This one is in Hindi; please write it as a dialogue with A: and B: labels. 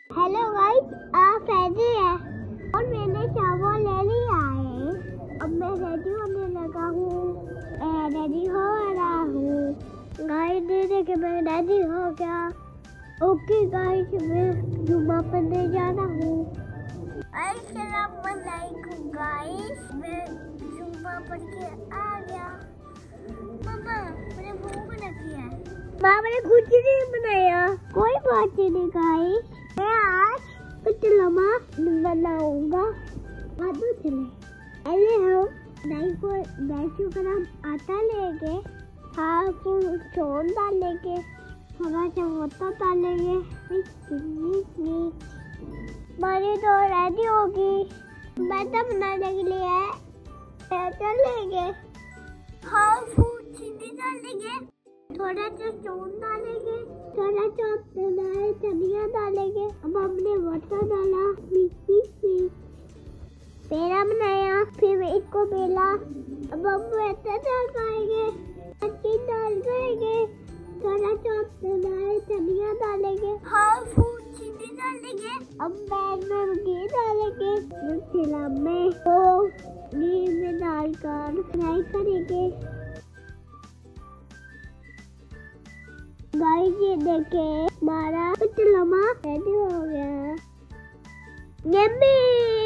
A: हेलो गाइस, आप रेडी है और मैंने चावल ले लिया है। अब मैं रेडी होने लगा हूँ, रेडी हो रहा हूँ। गाइस देखिए मैं रेडी हो गया। ओके गाइस, मैं जुम्मा पढ़ने जाना हूँ। अस्सलाम वालेकुम गाइस, मैं जुम्मा पढ़ के आ गया। मामा मैंने भूख लगी है। मामा ने कुछ नहीं बनाया। कोई बात नहीं गाइस, मैं आज कुछ लम्हा बनाऊंगा। आलू चले पहले हम दाल को आटा लेंगे, हाफ चौन डालेंगे, थोड़ा सा वोटा डालेंगे, हमारी तो रेडी होगी। मैदा बनाने के लिए मैदा लेंगे, हाफ चीनी डालेंगे, थोड़ा सा चौन डालेंगे, थोड़ा सा धनिया डालेंगे। अब हमने वोटा डाला, पेड़ा बनाया, फिर इसको बेला। अब हम वैसा डालेंगे, दाल करेंगे, थोड़ा सा धनिया डालेंगे, हाफ चीनी डालेंगे। अब पैन में घी डालेंगे, फिर में तो घी में डालकर फ्राई करेंगे। गाइस ये देखे हमारा कुछ लम्हा रेडी हो गया। यम्मी।